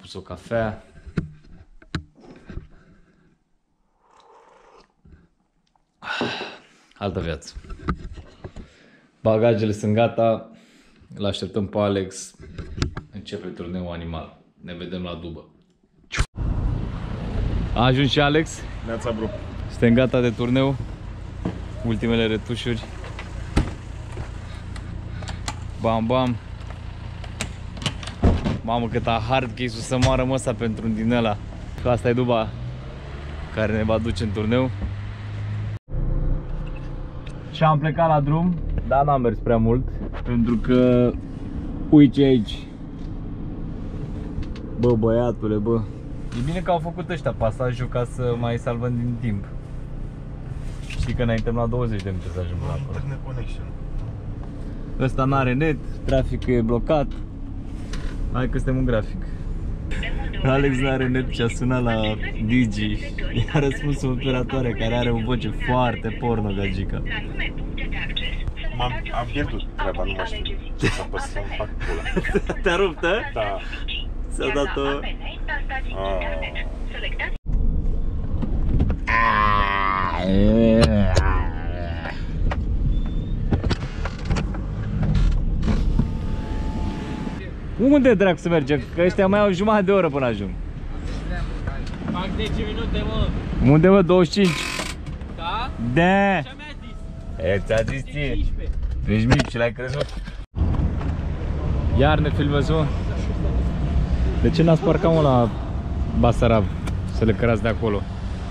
pus o cafea. Altă viață. Bagajele sunt gata. Îl așteptăm pe Alex. Începe turneul animal. Ne vedem la dubă. A ajuns și Alex. Neața, bro. Suntem gata de turneu. Ultimele retușuri. Bam, bam. Mamă, cât a hard case-ul să moară măsa pentru un din ăla. Că asta e duba care ne va duce în turneu. Și am plecat la drum, dar n-am mers prea mult, pentru că uite aici. Bă, băiatule, bă. E bine că au făcut ăștia pasajul ca să mai salvăm din timp. Știi că înainte la 20 de minute să ajungem la acolo. Ăsta n-are net, traficul e blocat. Hai că suntem în grafic. Alex n-are net și a sunat la Digi. I-a răspuns o operatoare care are o voce foarte porno, gagica. Am pierdut treaba, nu mai știu ce să apăs să-mi fac pula. Te-a rupt, a? Da. S-a dat-o... Unde dracu să mergem? Că ăștia mai au jumătate de oră până ajung. Fac 10 minute, mă. Unde, mă? 25? Da? Da! Așa mi-a zis. E, ți-a zis ție? 15. Ești mic și l-ai crezut. Iar ne filmezi, mă? De ce n-ați parcat, mă, la Basarab? Să le cărați de acolo.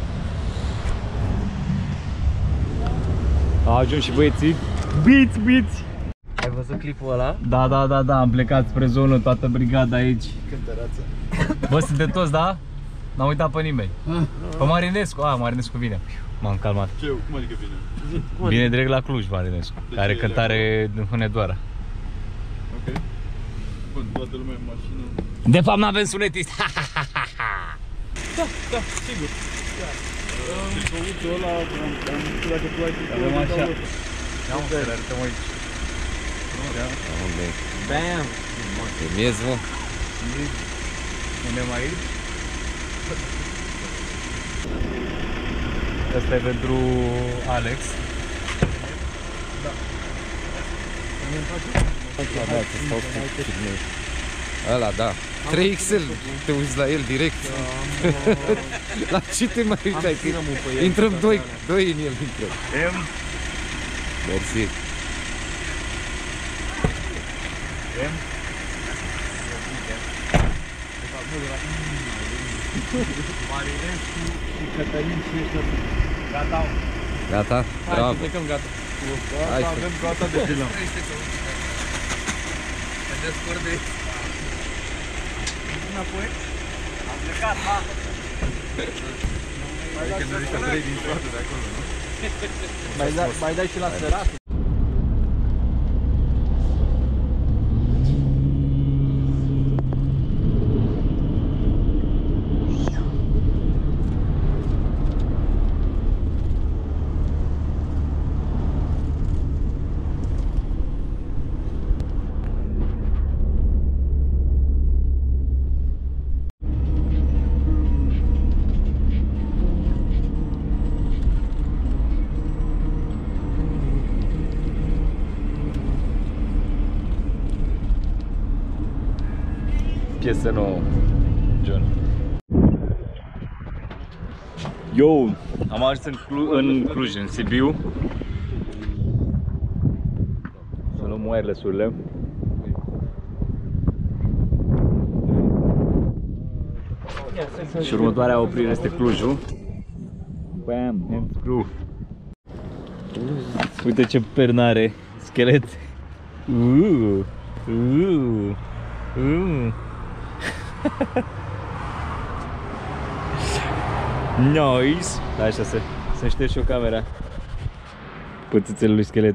Au ajuns și băieții. Biți! Ai văzut clipul ăla? Da, am plecat spre zonă, toată brigada aici. Cântăreață. Bă, sunteți toți, da? N-am uitat pe nimeni. Pe Marinescu, Marinescu vine. M-am calmat. Ce? Cum adică vine? Vine direct la Cluj, Marinescu. Care cântare în Hunedoara. Ok. Bun, toată lumea în mașină. De fapt n-avem sunetist. Da, sigur. Căutul ăla, am știu dacă tu ai fi. Avem așa. Ia mă, să le arătăm aici. Bam! Filmez, mă. Suntem aici. Asta e pentru Alex. Ăla, da. 3XL, te uiți la el direct. La ce te mai uiți? Intrăm doi în el, intrăm. Mersi. Marinescu și Cătălin și ăștia. Gata. Gata? Bravo. Plecăm, gata. Hai, Avem gata de filmăm. Înapoi. Am plecat, ha. Mai dai și la sărat. Piesă nouă, John. Yo, am ajuns în Cluj, în Sibiu. Să luăm wireless-urile. Și următoarea oprire este Clujul. Bam, and screw. Uite ce pernă are, schelet. Nice. Da, așa să ștergi și o camera. Pățâțele lui schelet.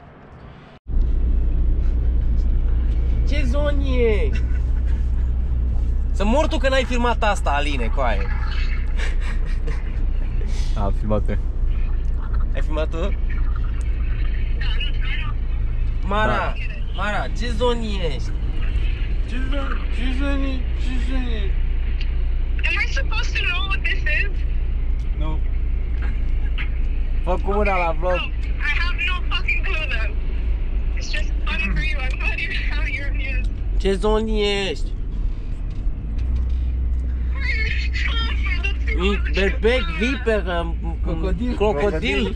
Ce zoni e? Să mor tu că n-ai filmat asta, Aline, coaie. Am filmat-o. Ai filmat-o? Mara, Mara, ce zoni ești? Ce zoni? supposed to know what this is? No. Fă cu mâna la vlog. No, I have no fucking clue though. It's just funny for you. I'm glad you how you're amused. Ce zonă ești? Berbec, viperă, crocodil.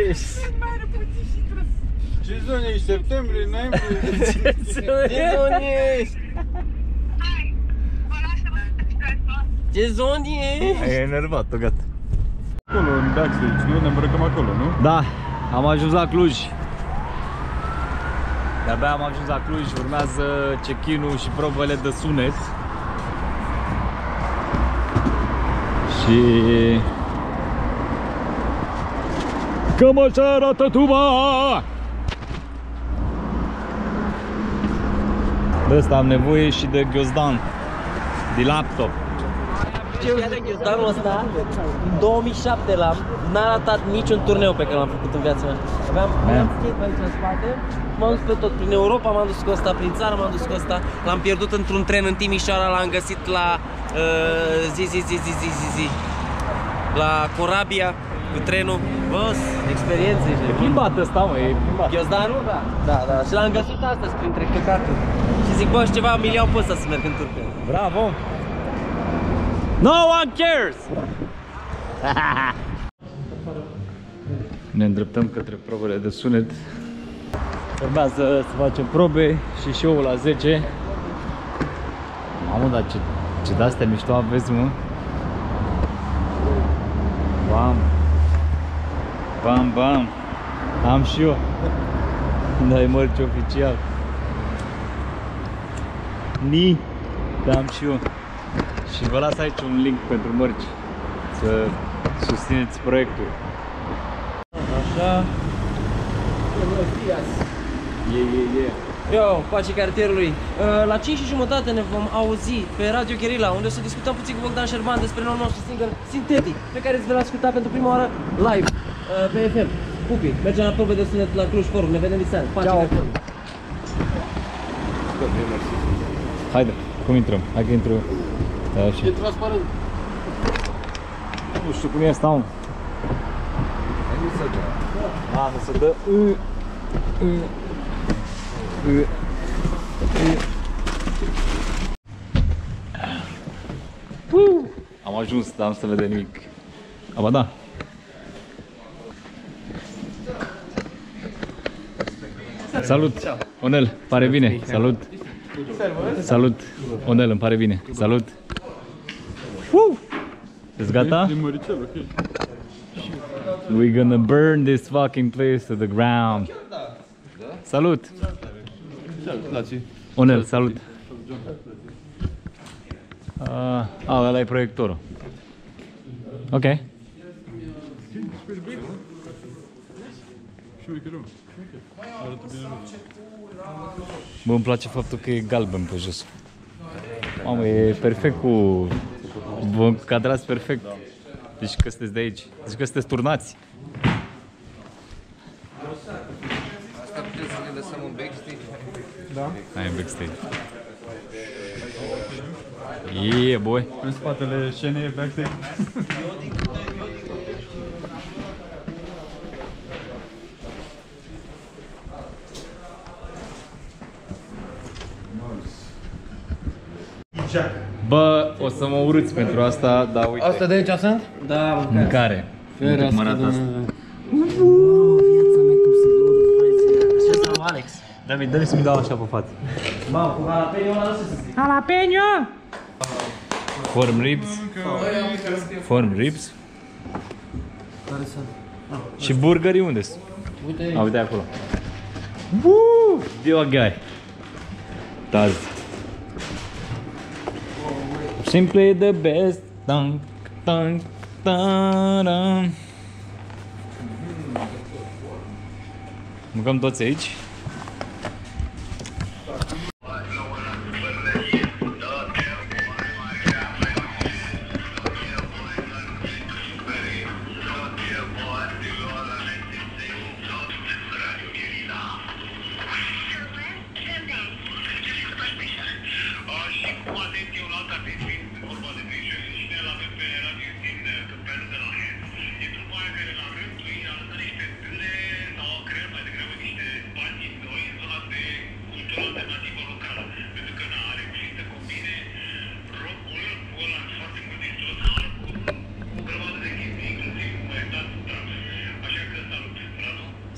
Ce zonă ești? Septembrie, noiembrie? Ce zonă ești? Hai, vă lasă-mă să Ce zonă ești? E enervat-o, gata. Acolo, în backstage, nu? Ne îmbrăcăm acolo, nu? Da, am ajuns la Cluj. De-abia am ajuns la Cluj, urmează check-in-ul și probele de sunet. Și... Cam așa arată tuba! De ăsta am nevoie și de ghiozdan, de laptop. Ghiozdanul ăsta, în 2007 l-am, n-a ratat niciun turneu pe care l-am făcut în viața mea. Aveam skate aici în spate, m-am dus pe tot, prin Europa m-am dus cu ăsta, prin țară m-am dus cu ăsta. L-am pierdut într-un tren în Timișoara, l-am găsit la la Corabia cu trenul. Băs, experiențe. E plimbat ăsta, mă, e plimbat. Ghiozdanul? Da. Și l-am găsit astăzi printre căcaturi. Și zic, bă, ceva milion pe ăsta să merg în turcă. Bravo! No one cares! Ne îndreptăm către probele de sunet. Urmează să facem probe și show-ul la 10. Mamă, dar ce de-astea mișto aveți, mă? Bam! Bam, bam! Am și eu! Da, e mărci oficial. Ni! Da, am și eu. Și vă las aici un link pentru mărci, să susțineți proiectul. Așa. Eu, pace cartierului. La 5:30 ne vom auzi pe Radio Guerilla, unde o să discutăm puțin cu Bogdan Șerban despre noul nostru single Sintetic, pe care îți veți asculta pentru prima oară live pe FM. Pupi, mergem la probe de sunet la Cluj Forum, ne vedem diseară. Pace cartierului. Haide, cum intrăm? Hai că intru. E transparent. Nu știu cum e asta, mă. Să dă. Am ajuns, dar nu se vede nimic. Aba da. Salut, Onel, pare bine. Salut. Salut, Onel, îmi pare bine. Salut. Ești gata? E măricel, ok. We're gonna burn this fucking place to the ground. Salut! Onel, salut! Ăla e proiectorul. Ok. Bă, îmi place faptul că e galben pe jos. Mamă, e perfect cu... Vă cadrați perfect. Deci că sunteți de aici. Deci că sunteți turnați. Asta putem să ne lăsăm în backstage? Da. Hai în backstage. Yeah, boy. În spatele scenei e backstage. Bă, o să mă urâți pentru asta, dar uite. Asta de aici sunt? Da, Mâncare. Uite cum arată asta. Viața mea cum se urât, frăție. Alex. David, dă-mi să-mi dau așa pe față. Mamă, cu jalapeno ăla, ce să zic? Jalapeno! Form ribs. Form ribs. Care sunt? Și burgerii unde sunt? Uite. A, uite acolo. Woo! Deal guy. Taz. Simply the best. Dun, dun, dun, dun. Mâncăm toți aici. Și cu atenție un alt atenție, vorba de grijă, și ne la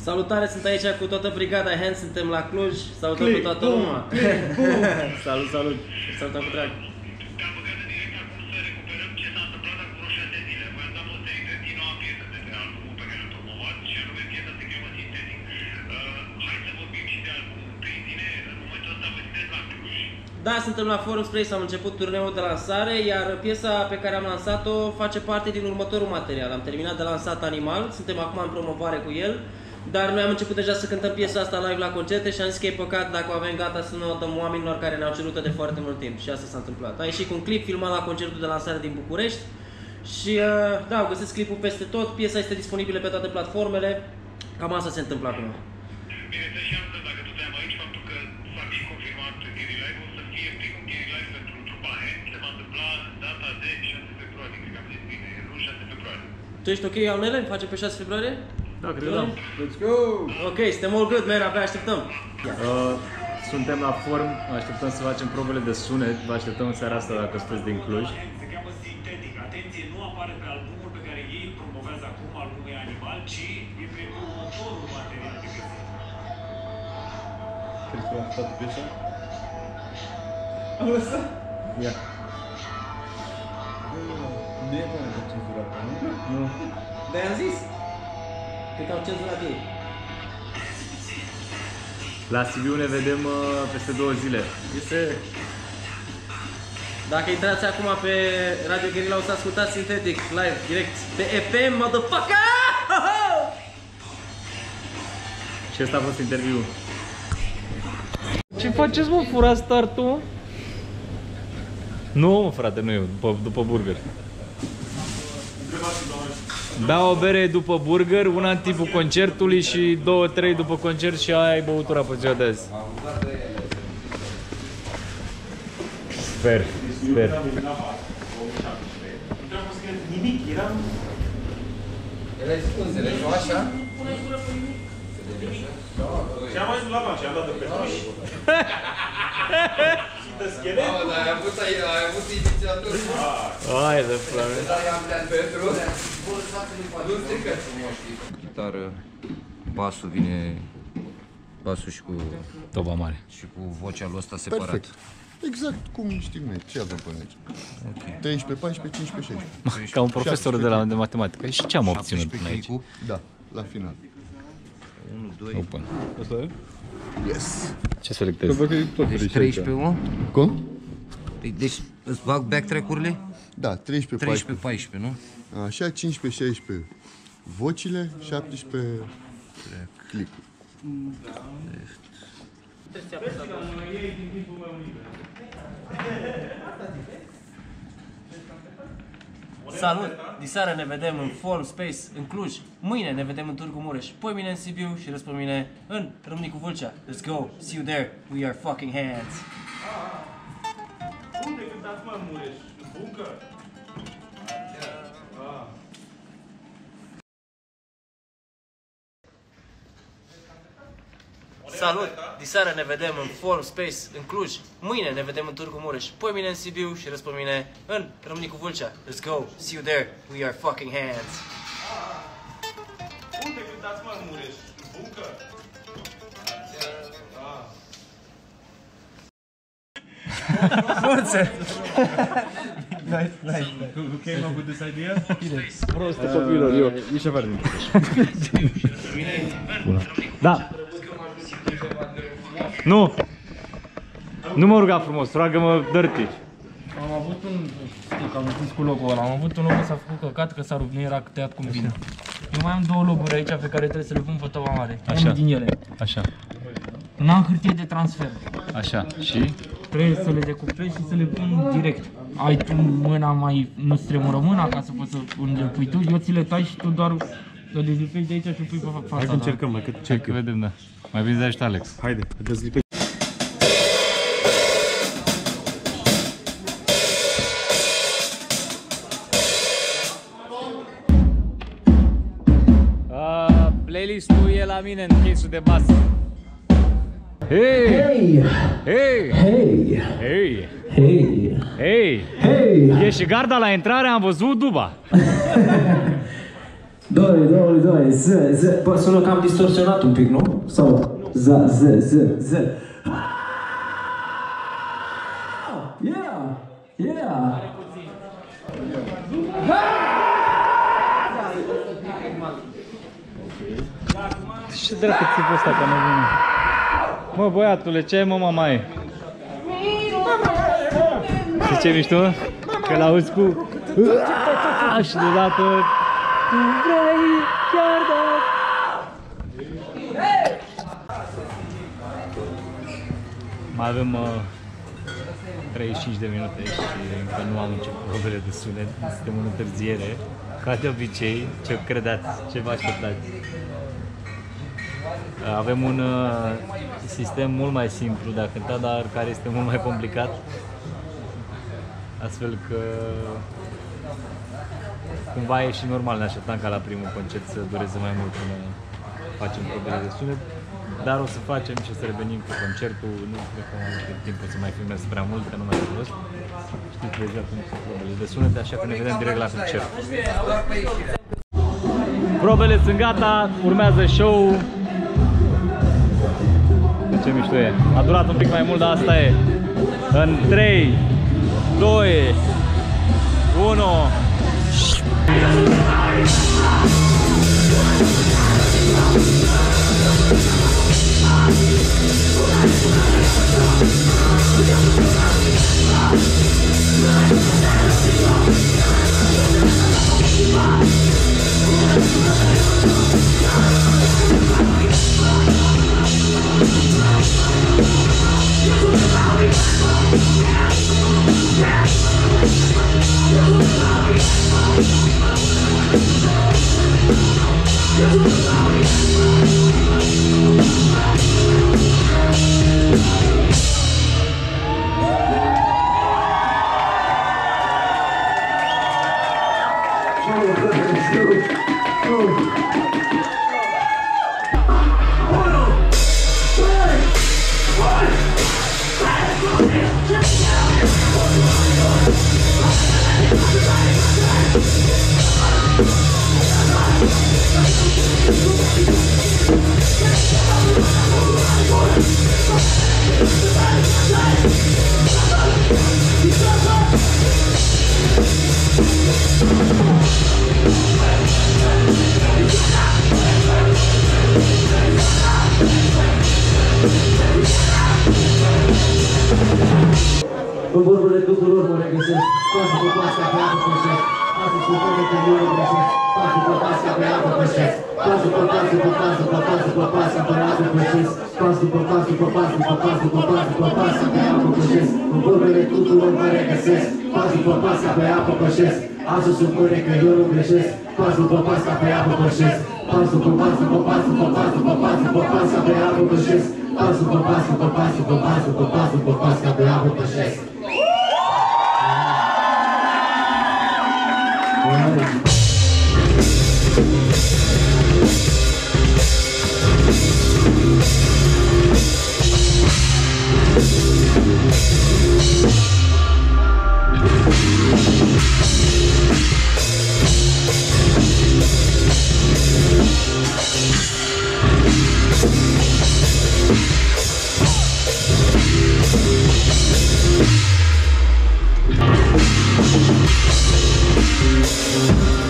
Salutare, sunt aici cu toată brigada Hand, suntem la Cluj. Salutăm pe toată lumea. Salut, salut. Salutăm cu drag. Te-am băgat în direct acum să recuperăm ce s-a întâmplat acum 6 de zile. Voi am dat posterite din noua piesă de pe albumul pe care îl promovat și anume piesa se cheamă Sintetic. Hai să vorbim și de albumul. Pe tine, în momentul ăsta vă sunteți la Cluj? Da, suntem la Forum Space, am început turneul de lansare, iar piesa pe care am lansat-o face parte din următorul material. Am terminat de lansat Animal, suntem acum în promovare cu el, dar noi am început deja să cântăm piesa asta live la concerte și am zis că e păcat dacă o avem gata să nu o dăm oamenilor care ne-au cerut-o de foarte mult timp și asta s-a întâmplat. A ieșit cu un clip filmat la concertul de lansare din București și da, găsesc clipul peste tot, piesa este disponibilă pe toate platformele, cam asta se întâmplă acum. Bine, să și astăzi, dacă tu te-am aici, faptul că s-a și confirmat Gary Live, o să fie primul Gary Live pentru trupa Hand, se va întâmpla data de 6 februarie, cred că am zis bine, luni 6 februarie. Tu ești ok, Aunele? Facem pe 6 februarie? Da, cred că da. Let's go! Ok, suntem all good, man, abia așteptăm. Suntem la Forum, așteptăm să facem probele de sunet, vă așteptăm în seara asta dacă sunteți din Cluj. Se cheamă Sintetic. Atenție, nu apare pe albumul pe care ei îl promovează acum, albumul e Animal, ci e pe următorul material de găsit. Crezi că am făcut piesa? Am lăsat? Ia. Nu e care de cenzurat, nu? Nu. De-aia am zis. Cred că au cenzurat ei. La Sibiu ne vedem peste 2 zile. Dacă intrați acum pe Radio Guerilla o să ascultați Sintetic live, direct, pe FM, motherfucker! Și ăsta a fost interviul. Ce faceți, mă, fura startul? Nu, frate, nu eu, după burger. Beau o bere după burger, una în timpul concertului și 2-3 după concert și aia e băutura pe ziua de azi. Sper. El ai scuzele, nu așa? Ce-am mai zis la bani? Ce-am dat de Petroș? Sunteți schelet? Dar ai avut inițiator. Hai de plame. Dar i-am dat Petru. Nu strică. Chitară, basul vine, basul și cu Toba mare. și cu vocea lui ăsta separat. Perfect. Exact cum știm noi. Ce avem până aici? Okay. 13, 14, 15, 16. Ca un profesor de matematică. Și ce am obținut până aici? Da, la final. 1, 2, Open. Asta e? Yes! Ce selectezi? deci 13, 1. Cum? Deci îți fac backtrack-urile? Da, 13, 14. 13, 14, nu? Așa, 15, 16 vocile, 17 clicul. Salut! Diseară ne vedem în Forum Space, în Cluj. Mâine ne vedem în Târgu Mureș. Poimine în Sibiu și răspămine în Râmnicu Vâlcea. Let's go! See you there! We are fucking hands! Unde cântați, mă, în Mureș? În buncă? Salut! Diseară ne vedem în Forum Space, în Cluj. Mâine ne vedem în Târgu Mureș. Poimine în Sibiu și răspămine în Râmnicu Vâlcea. Let's go! See you there! We are fucking hands! Unde cântați, mă, în Mureș? În buncă? Forță! Who came up with this idea? Proste copilor, eu. Ești afară din Da. Nu. Nu mă ruga frumos, roagă-mă dirty. Am avut un... Știi că am zis cu logul ăla. Am avut un logo, s-a făcut căcat, că s-a rupt, nu era tăiat cum vine. Eu mai am 2 loguri aici pe care trebuie să le pun pe Toba mare. Așa. Unul din ele. Așa. N-am hârtie de transfer. Așa. Și? Trebuie să le decupezi și să le pun direct. Ai tu mâna mai... nu-ți tremură mâna ca să poți să le pui tu. Eu ți le tai și tu doar le dezlipești de aici și le pui pe fața. Hai că încercăm, mai cât Ce că vedem, da. Mai bine de ajută Alex. Haide, dezlipești. Playlistul e la mine în case-ul de basă. Hei! Hei! Hei! Hei! Hei! Hei! Hei! E și garda la intrare, am văzut duba. 2, z. Bă, sună cam distorsionat un pic, nu? Sau z. Yeah. Ce dracu ți-ai ăsta ca nebună? Mă, băiatule, ce ai, mă, mamaie? Știi ce mișto? Că l-auzi cu... Și deodată... Tu vrei chiar da... Mai avem 35 de minute și încă nu am început probele de sunet. Suntem în întârziere. Ca de obicei, ce credeți, ce vă așteptați? Avem un sistem mult mai simplu de a cânta, dar care este mult mai complicat. Astfel că cumva e și normal, ne așteptam ca la primul concert să dureze mai mult până facem probele de sunet. Dar o să facem și o să revenim cu concertul. Nu cred că mai mult timp o să mai filmez prea mult, că nu mai am rost. Știți deja cum sunt probele de sunet, așa că ne vedem direct la concert. Probele sunt gata, urmează show-ul. Ce mișto e. A durat un pic mai mult, dar asta e. În 3, 2, 1. În vorbele tuturor mă regăsesc, pasă pe pasă pe apă pășesc, pasă pe pasă pe eu regăsesc, pasă pe pasă pe apă pășesc, pasă pe pasă pe pasă pe pasă pe pasă pe apă pășesc, pasă pe pasă pe pasă pe pasă pe pasă pe pasă pe apă pășesc. În vorbele tuturor mă regăsesc, pasă pe pasă pe apă pășesc, azi supune că eu nu greșesc, pasă pe pasă pe apă pășesc, pasă pe pasă pe pasă pe pasă pe pasă pe pasă pe apă pășesc, pasă pe pasă pe pasă pe pasă pe pasă pe pasă pe apă pășesc. We'll be right back.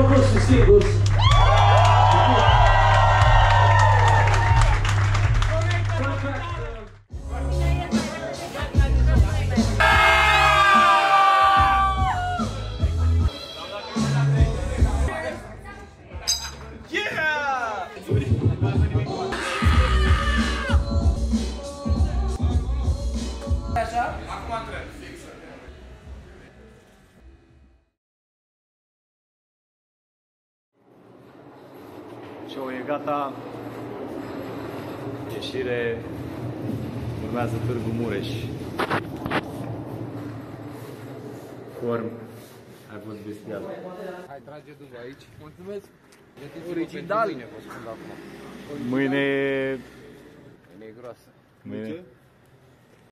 norocos și sigur. Show e gata. Ieșire. Urmează Târgu Mureș. Form. Ai fost bestial. Hai, trage după aici. Mulțumesc. Original. Mâine... Mâine e groasă. Mâine...